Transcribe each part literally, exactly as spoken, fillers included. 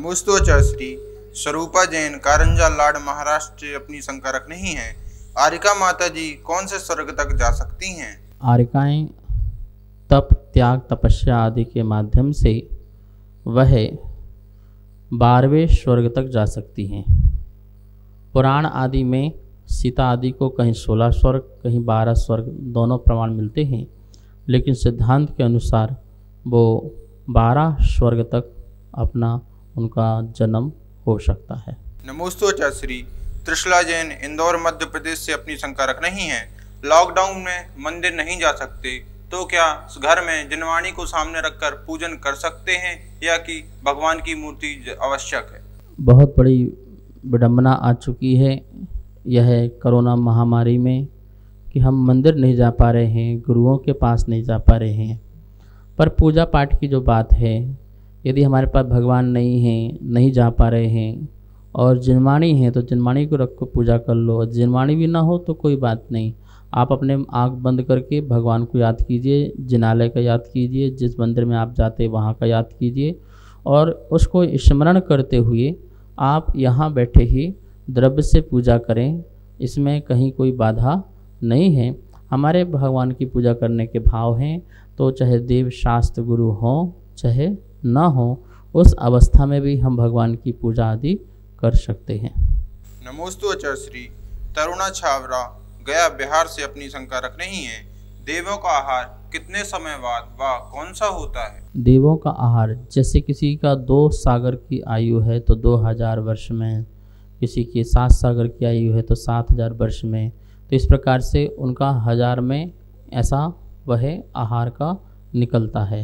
नमोस्तोचा श्री स्वरूपा जैन कारंजा लाड महाराष्ट्र से अपनी शंका रख नहीं है। आरिका माता जी कौन से स्वर्ग तक जा सकती हैं? आरिकाएं तप त्याग तपस्या आदि के माध्यम से वह बारहवें स्वर्ग तक जा सकती हैं। पुराण आदि में सीता आदि को कहीं सोलह स्वर्ग कहीं बारह स्वर्ग दोनों प्रमाण मिलते हैं, लेकिन सिद्धांत के अनुसार वो बारह स्वर्ग तक अपना उनका जन्म हो सकता है। नमोस्तोचा श्री त्रिशला जैन इंदौर मध्य प्रदेश से अपनी शंका रख नहीं है। लॉकडाउन में मंदिर नहीं जा सकते तो क्या घर में जिनवाणी को सामने रखकर पूजन कर सकते हैं या कि भगवान की मूर्ति आवश्यक है? बहुत बड़ी विडंबना आ चुकी है यह कोरोना महामारी में कि हम मंदिर नहीं जा पा रहे हैं, गुरुओं के पास नहीं जा पा रहे हैं। पर पूजा पाठ की जो बात है, यदि हमारे पास भगवान नहीं है, नहीं जा पा रहे हैं और जिनवाणी है तो जिनवाणी को रख कर पूजा कर लो। जिनवाणी भी ना हो तो कोई बात नहीं, आप अपने आँख बंद करके भगवान को याद कीजिए, जिनालय का याद कीजिए, जिस मंदिर में आप जाते हैं वहाँ का याद कीजिए और उसको स्मरण करते हुए आप यहाँ बैठे ही द्रव्य से पूजा करें। इसमें कहीं कोई बाधा नहीं है। हमारे भगवान की पूजा करने के भाव हैं, तो चाहे देव शास्त्र गुरु हों चाहे ना हो, उस अवस्था में भी हम भगवान की पूजा आदि कर सकते हैं। नमोस्तोचा श्री तरुणा छावरा गया बिहार से अपनी शंका रख नहीं है। देवों का आहार कितने समय बाद व कौन सा होता है? देवों का आहार जैसे किसी का दो सागर की आयु है तो दो हजार वर्ष में, किसी की सात सागर की आयु है तो सात हजार वर्ष में, तो इस प्रकार से उनका हजार में ऐसा वह आहार का निकलता है।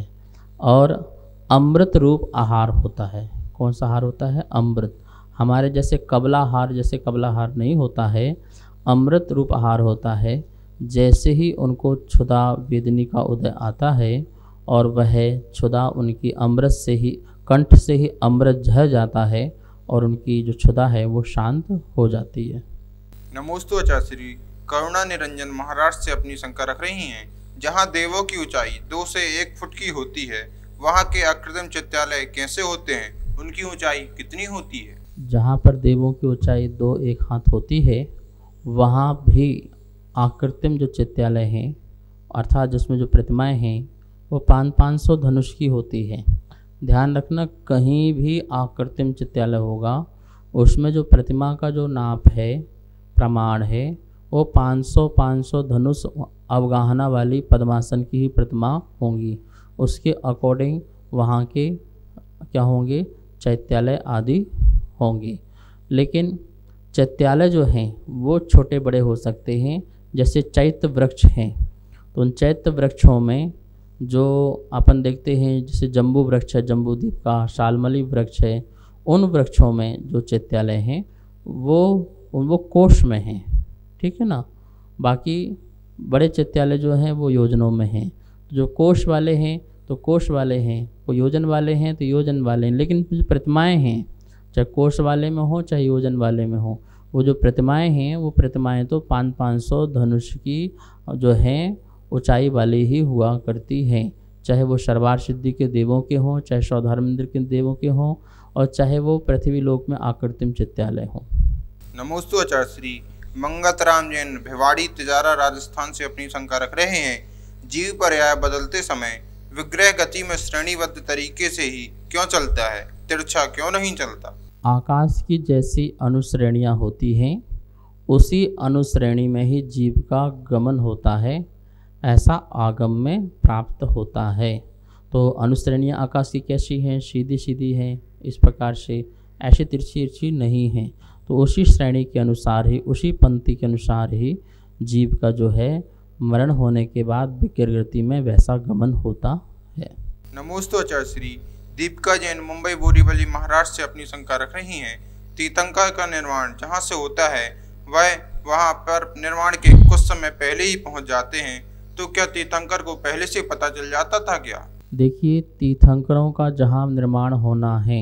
और अमृत रूप आहार होता है। कौन सा आहार होता है? अमृत। हमारे जैसे कबलाहार जैसे कबलाहार नहीं होता है, अमृत रूप आहार होता है। जैसे ही उनको क्षुधा वेदनी का उदय आता है और वह क्षुधा उनकी अमृत से ही कंठ से ही अमृत झर जाता है और उनकी जो क्षुधा है वो शांत हो जाती है। नमोस्तोचा श्री करुणा निरंजन महाराष्ट्र से अपनी शंका रख रही हैं। जहाँ देवों की ऊंचाई दो से एक फुट की होती है, वहाँ के अकृत्रिम चित्तालय कैसे होते हैं? उनकी ऊंचाई कितनी होती है? जहाँ पर देवों की ऊंचाई दो एक हाथ होती है, वहाँ भी आकृत्रिम जो चित्तालय हैं अर्थात जिसमें जो प्रतिमाएं हैं वो पाँच पाँच सौ धनुष की होती है। ध्यान रखना, कहीं भी आकृत्रिम चित्तालय होगा उसमें जो प्रतिमा का जो नाप है प्रमाण है वो पाँच सौ पाँच सौ धनुष अवगाहना वाली पद्मासन की ही प्रतिमा होंगी। उसके अकॉर्डिंग वहाँ के क्या होंगे? चैत्यालय आदि होंगे। लेकिन चैत्यालय जो हैं वो छोटे बड़े हो सकते हैं। जैसे चैत्य वृक्ष हैं तो उन चैत्य वृक्षों में जो अपन देखते हैं जैसे जम्बू वृक्ष है, जम्बूद्वीप का शालमली वृक्ष है, उन वृक्षों में जो चैत्यालय हैं वो वो कोश में हैं, ठीक है ना। बाकी बड़े चैत्यालय जो हैं वो योजनों में हैं। जो कोश वाले हैं तो कोश वाले हैं, वो योजन वाले हैं तो योजन वाले हैं। लेकिन जो प्रतिमाएं हैं चाहे कोश वाले में हो चाहे योजन वाले में हो, वो जो प्रतिमाएं हैं वो प्रतिमाएं तो पाँच पाँच सौ धनुष की जो हैं ऊंचाई वाली ही हुआ करती हैं। चाहे वो सरवार सिद्धि के देवों के हों, चाहे सौधर्मेंद्र के देवों के हों और चाहे वो पृथ्वी लोक में आकृत्रिम चित्तालय हों। नमोस्तोचा श्री मंगतराम जैन भिवाड़ी तिजारा राजस्थान से अपनी शंका रख रहे हैं। जीव पर्याय बदलते समय विग्रह गति में श्रेणीबद्ध तरीके से ही क्यों चलता है, तिरछा क्यों नहीं चलता? आकाश की जैसी अनुश्रेणियाँ होती हैं उसी अनुश्रेणी में ही जीव का गमन होता है, ऐसा आगम में प्राप्त होता है। तो अनुश्रेणियाँ आकाश की कैसी हैं? सीधी सीधी हैं, इस प्रकार से ऐसी तिरछी तिरछी नहीं हैं। तो उसी श्रेणी के अनुसार ही, उसी पंक्ति के अनुसार ही जीव का जो है मरण होने के बाद विकृति में वैसा गमन होता है। नमोस्तोचा श्री दीपिका जैन मुंबई बोरीवली महाराष्ट्र से अपनी शंका रख रही हैं। तीर्थंकर का निर्माण जहां से होता है वह वहां पर निर्माण के कुछ समय पहले ही पहुंच जाते हैं, तो क्या तीर्थंकर को पहले से पता चल जाता था क्या? देखिए, तीर्थंकरों का जहां निर्माण होना है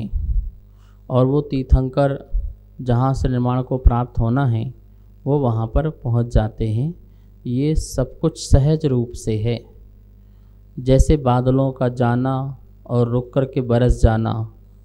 और वो तीर्थंकर जहां से निर्माण को प्राप्त होना है वो वहां पर पहुंच जाते हैं। ये सब कुछ सहज रूप से है। जैसे बादलों का जाना और रुक कर के बरस जाना,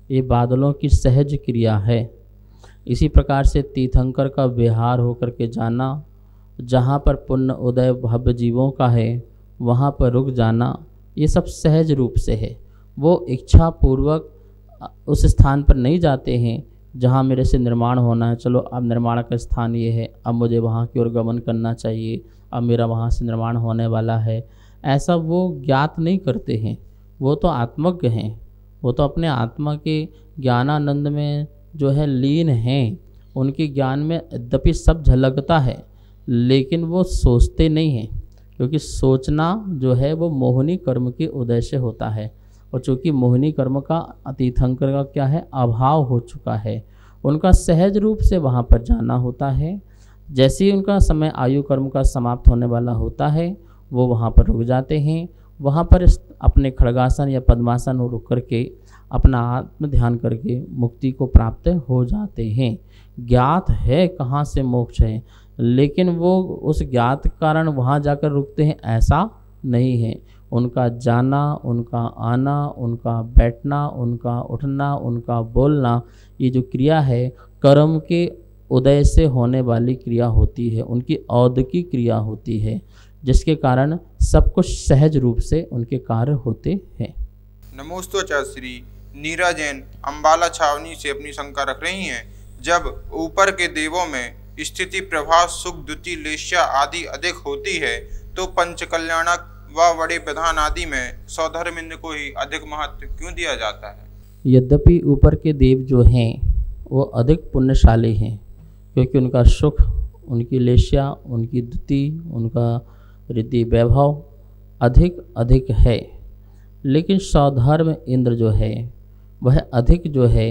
ये बादलों की सहज क्रिया है। इसी प्रकार से तीर्थंकर का विहार होकर के जाना, जहाँ पर पुण्य उदय भव्य जीवों का है वहाँ पर रुक जाना, ये सब सहज रूप से है। वो इच्छा पूर्वक उस स्थान पर नहीं जाते हैं जहाँ मेरे से निर्माण होना है, चलो अब निर्माण का स्थान ये है, अब मुझे वहाँ की ओर गमन करना चाहिए, अब मेरा वहाँ से निर्माण होने वाला है। ऐसा वो ज्ञात नहीं करते हैं। वो तो आत्मज्ञ हैं, वो तो अपने आत्मा के ज्ञानानंद में जो है लीन हैं। उनके ज्ञान में यद्यपि सब झलकता है, लेकिन वो सोचते नहीं हैं, क्योंकि सोचना जो है वो मोहिनी कर्म के उदय से होता है। और चूँकि मोहिनी कर्म का तीर्थंकर का क्या है, अभाव हो चुका है, उनका सहज रूप से वहाँ पर जाना होता है। जैसे ही उनका समय आयु कर्म का समाप्त होने वाला होता है, वो वहाँ पर रुक जाते हैं। वहाँ पर अपने खड़गासन या पद्मासन रुक करके अपना आत्म ध्यान करके मुक्ति को प्राप्त हो जाते हैं। ज्ञात है कहाँ से मोक्ष है, लेकिन वो उस ज्ञात कारण वहाँ जाकर रुकते हैं ऐसा नहीं है। उनका जाना, उनका आना, उनका बैठना, उनका उठना, उनका बोलना, ये जो क्रिया है कर्म के उदय से होने वाली क्रिया होती है, उनकी औद की क्रिया होती है, जिसके कारण सब कुछ सहज रूप से उनके कार्य होते हैं। नमोस्तुते श्री नीरा जैन अम्बाला छावनी से अपनी शंका रख रही हैं। जब ऊपर के देवों में स्थिति प्रभाव सुख द्युति लेश्या आदि अधिक होती है, तो पंचकल्याणक व बड़े प्रधान आदि में सौधर्मिंद्र को ही अधिक महत्व क्यों दिया जाता है? यद्यपि ऊपर के देव जो हैं वो अधिक पुण्यशाली हैं, क्योंकि उनका सुख, उनकी लेश्या, उनकी द्युति, उनका रिद्धि वैभव अधिक अधिक है। लेकिन सौधर्म इंद्र जो है वह अधिक जो है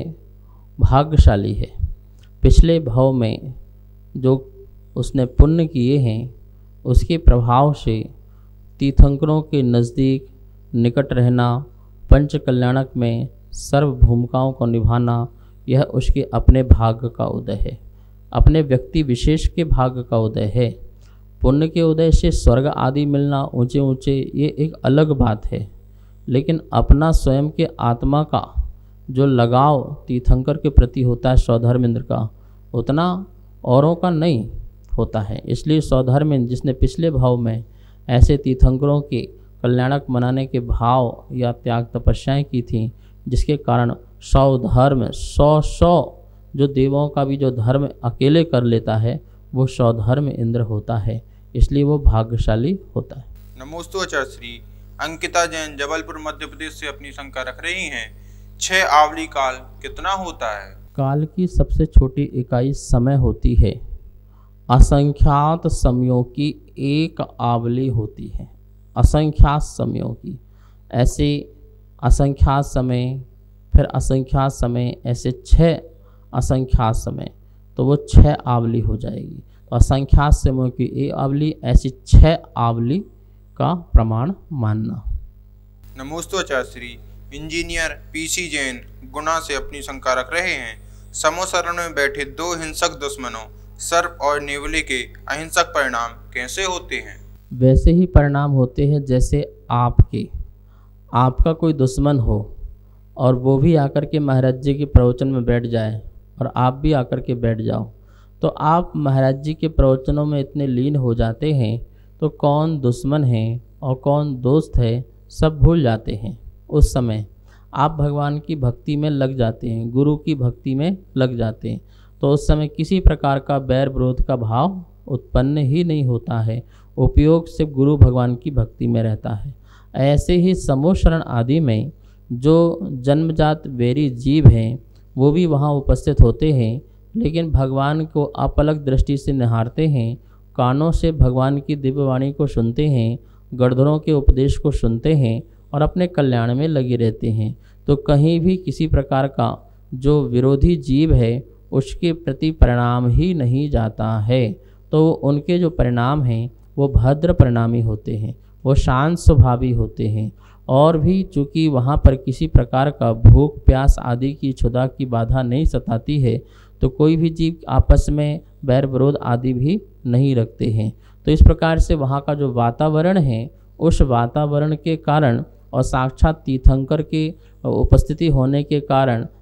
भाग्यशाली है। पिछले भाव में जो उसने पुण्य किए हैं उसके प्रभाव से तीर्थंकरों के नज़दीक निकट रहना, पंच कल्याणक में सर्व भूमिकाओं को निभाना, यह उसके अपने भाग्य का उदय है, अपने व्यक्ति विशेष के भाग्य का उदय है। पुण्य के उदय से स्वर्ग आदि मिलना ऊंचे ऊंचे ये एक अलग बात है, लेकिन अपना स्वयं के आत्मा का जो लगाव तीर्थंकर के प्रति होता है सौधर्मेंद्र का, उतना औरों का नहीं होता है। इसलिए सौधर्मेंद्र जिसने पिछले भाव में ऐसे तीर्थंकरों के कल्याणक मनाने के भाव या त्याग तपस्याएं की थी, जिसके कारण सौ धर्म सौ सौ जो देवों का भी जो धर्म अकेले कर लेता है वो सौधर्म इंद्र होता है, इसलिए वो भाग्यशाली होता है। नमोस्तुते श्री अंकिता जैन जबलपुर मध्य प्रदेश से अपनी शंका रख रही हैं। छह आवली काल कितना होता है? काल की सबसे छोटी इकाई समय होती है। असंख्यात समयों की एक आवली होती है, असंख्यात समयों की। ऐसे असंख्यात समय, फिर असंख्यात समय, ऐसे छः असंख्यात समय, तो वो छः आवली हो जाएगी। तो असंख्यात समयों की एक आवली, ऐसी छः आवली का प्रमाण मानना। नमोस्तुते श्री इंजीनियर पीसी जैन गुना से अपनी शंका रख रहे हैं। समोसरण में बैठे दो हिंसक दुश्मनों सर्प और नेवले के अहिंसक परिणाम कैसे होते हैं? वैसे ही परिणाम होते हैं जैसे आपके आपका कोई दुश्मन हो और वो भी आकर के महाराज जी के प्रवचन में बैठ जाए और आप भी आकर के बैठ जाओ, तो आप महाराज जी के प्रवचनों में इतने लीन हो जाते हैं तो कौन दुश्मन है और कौन दोस्त है सब भूल जाते हैं। उस समय आप भगवान की भक्ति में लग जाते हैं, गुरु की भक्ति में लग जाते हैं, तो उस समय किसी प्रकार का बैर विरोध का भाव उत्पन्न ही नहीं होता है। उपयोग सिर्फ गुरु भगवान की भक्ति में रहता है। ऐसे ही समूह शरण आदि में जो जन्मजात वैरी जीव हैं वो भी वहाँ उपस्थित होते हैं, लेकिन भगवान को अपलक दृष्टि से निहारते हैं, कानों से भगवान की दिव्यवाणी को सुनते हैं, गणधरों के उपदेश को सुनते हैं और अपने कल्याण में लगे रहते हैं। तो कहीं भी किसी प्रकार का जो विरोधी जीव है उसके प्रति परिणाम ही नहीं जाता है। तो उनके जो परिणाम हैं वो भद्र परिणामी होते हैं, वो शांत स्वभावी होते हैं। और भी चूँकि वहाँ पर किसी प्रकार का भूख प्यास आदि की क्षुधा की बाधा नहीं सताती है, तो कोई भी जीव आपस में बैर विरोध आदि भी नहीं रखते हैं। तो इस प्रकार से वहाँ का जो वातावरण है, उस वातावरण के कारण और साक्षात तीर्थंकर के उपस्थिति होने के कारण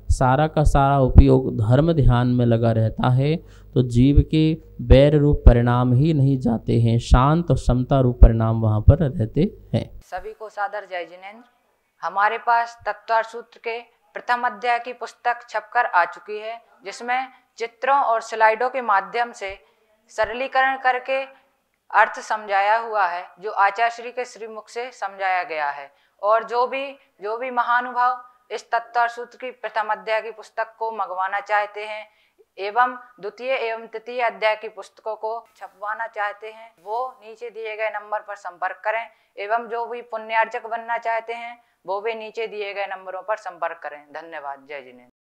सारा का सारा उपयोग धर्म ध्यान में लगा रहता है तो जीव के बैर रूप परिणाम ही नहीं जाते हैं, शांत और समता रूप परिणाम वहाँ पर रहते हैं। सभी को सादर जय जिनेंद्र। हमारे पास तत्वार्थ सूत्र के प्रथम अध्याय की पुस्तक छपकर आ चुकी है, जिसमें चित्रों और स्लाइडों के माध्यम से सरलीकरण करके अर्थ समझाया हुआ है, जो आचार्य श्री के श्रीमुख से समझाया गया है। और जो भी जो भी महानुभाव इस तत्वार्थ सूत्र की प्रथम अध्याय की पुस्तक को मंगवाना चाहते हैं एवं द्वितीय एवं तृतीय अध्याय की पुस्तकों को छपवाना चाहते हैं, वो नीचे दिए गए नंबर पर संपर्क करें। एवं जो भी पुण्यार्जक बनना चाहते हैं वो भी नीचे दिए गए नंबरों पर संपर्क करें। धन्यवाद। जय जिनेंद्र।